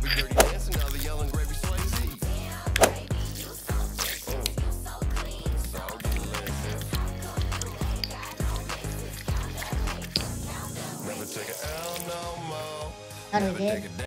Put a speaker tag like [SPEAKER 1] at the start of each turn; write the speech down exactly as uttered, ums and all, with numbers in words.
[SPEAKER 1] be dirty dancing, now the yelling gravy Swayze. Never take an L no more.
[SPEAKER 2] Thought we did.